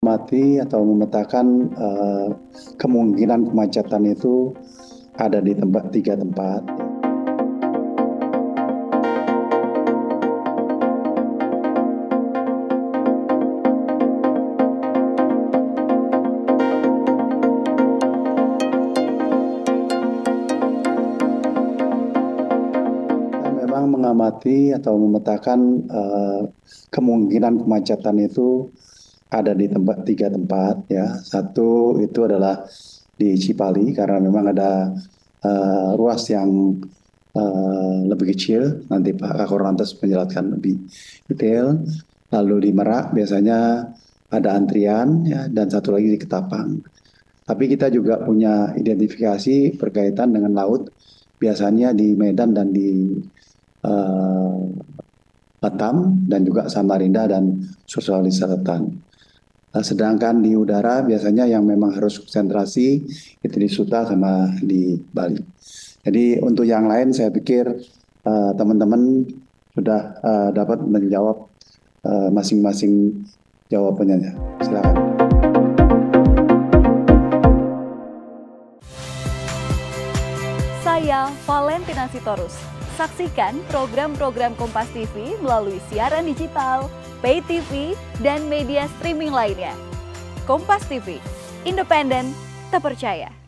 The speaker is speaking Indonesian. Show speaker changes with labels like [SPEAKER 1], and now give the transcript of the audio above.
[SPEAKER 1] Mati atau memetakan kemungkinan kemacetan itu ada di tiga tempat. Kita memang mengamati atau memetakan kemungkinan kemacetan itu ada di tiga tempat ya. Satu itu adalah di Cipali karena memang ada ruas yang lebih kecil. Nanti Pak Kakor Lantas menjelaskan lebih detail. Lalu di Merak biasanya ada antrian ya, dan satu lagi di Ketapang. Tapi kita juga punya identifikasi berkaitan dengan laut, biasanya di Medan dan di Batam dan juga Samarinda dan Sulawesi Selatan. Sedangkan di udara biasanya yang memang harus konsentrasi itu di Suta sama di Bali. Jadi untuk yang lain saya pikir teman-teman sudah dapat menjawab masing-masing jawabannya. Silakan.
[SPEAKER 2] Saya Valentina Sitorus. Saksikan program-program Kompas TV melalui siaran digital, pay TV, dan media streaming lainnya. Kompas TV, independen, terpercaya.